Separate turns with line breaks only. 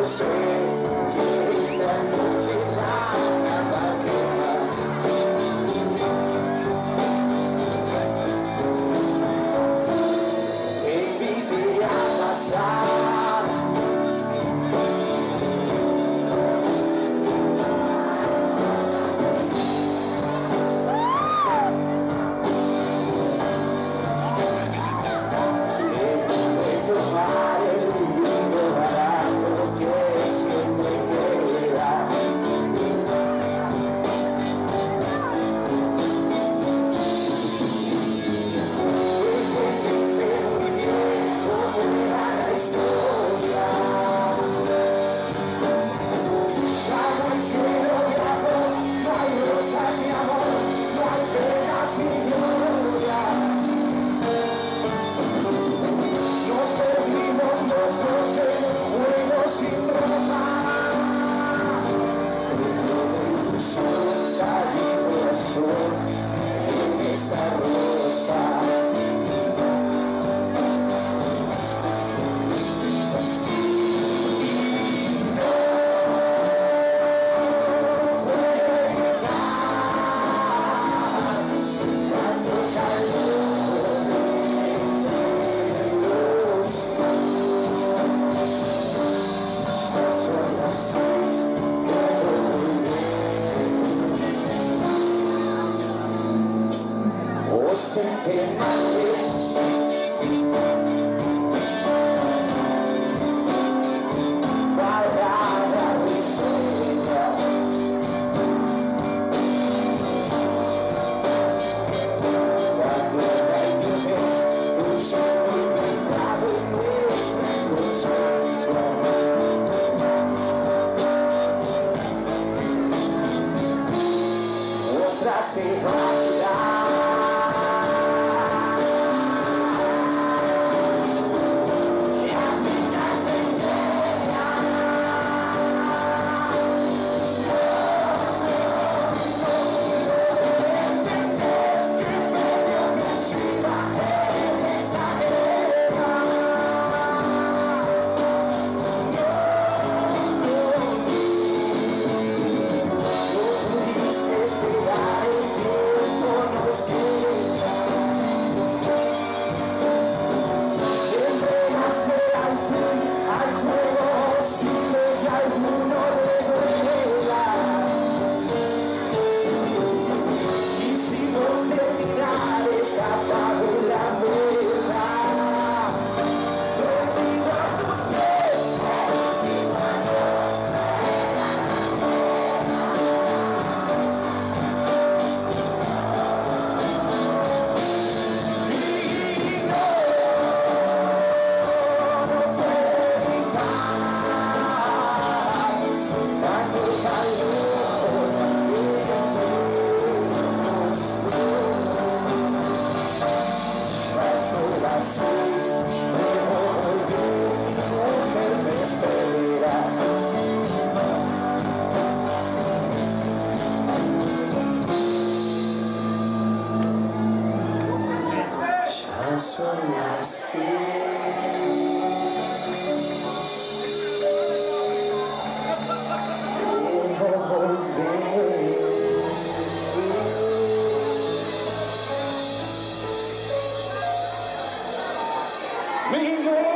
sé que esta noche nada va a quedar. Te invité a pasar. Lejos de tomar el vino barato que siempre queda. Entendiste muy bien cómo era la historia. Ya no hay cielo de arroz, no hay rosas ni amor, no hay penas ni glorias. Nos perdimos los dos en un juego sin broma. Dentro de ilusión, corazón en esta rosca. Tanto calor entre los dos. Son las 6 de ostentemales. Parada risueña. La nueva idiotez de un solo inventado en nuestra conciencia. Mostraste realidad. Esperar el tiempo nos queda. Entregaste al fin al juego hostil que alguno regrega. Quisimos terminar esta fábula muerta. Rendido a tus pies. Tanto calor entre los dos. Pasó las 6, debo volver, mi mujer me espera. Ya son las 6. Debo volver. Mi mujer